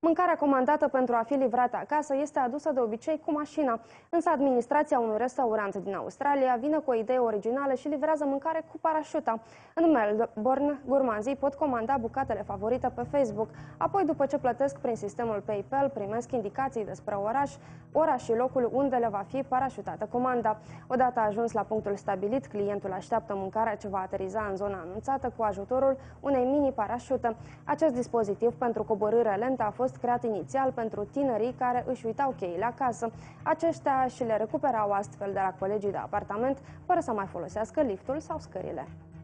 Mâncarea comandată pentru a fi livrată acasă este adusă de obicei cu mașina, însă administrația unui restaurant din Australia vine cu o idee originală și livrează mâncare cu parașuta. În Melbourne, gurmanzii pot comanda bucatele favorite pe Facebook, apoi după ce plătesc prin sistemul PayPal, primesc indicații despre oraș, ora și locul unde le va fi parașutată comanda. Odată ajuns la punctul stabilit, clientul așteaptă mâncarea ce va ateriza în zona anunțată cu ajutorul unei mini-parașute. Acest dispozitiv pentru coborâre lentă a fost creat inițial pentru tinerii care își uitau cheile acasă. Aceștia și le recuperau astfel de la colegii de apartament, fără să mai folosească liftul sau scările.